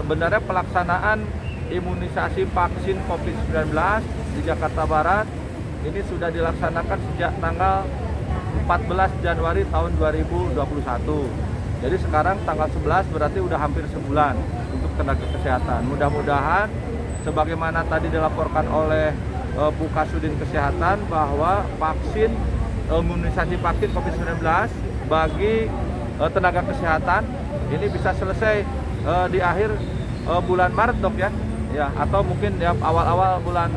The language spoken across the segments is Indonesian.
sebenarnya pelaksanaan imunisasi vaksin COVID-19 di Jakarta Barat ini sudah dilaksanakan sejak tanggal 14 Januari tahun 2021. Jadi sekarang tanggal 11 berarti udah hampir sebulan untuk tenaga kesehatan. Mudah-mudahan sebagaimana tadi dilaporkan oleh Bu Kasudin Kesehatan bahwa imunisasi vaksin COVID-19 bagi tenaga kesehatan ini bisa selesai di akhir bulan Maret, Dok, ya. Ya, atau mungkin ya awal-awal bulan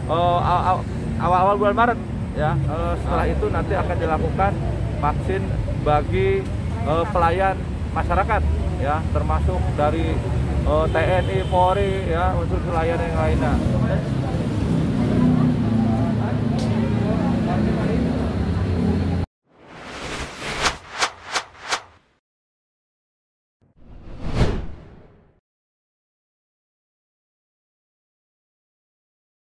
Maret ya. Setelah itu nanti akan dilakukan vaksin bagi pelayan masyarakat ya, termasuk dari TNI, Polri ya, unsur pelayan yang lainnya.